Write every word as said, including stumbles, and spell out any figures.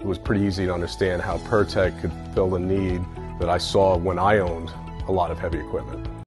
it was pretty easy to understand how Pirtek could fill a need that I saw when I owned a lot of heavy equipment.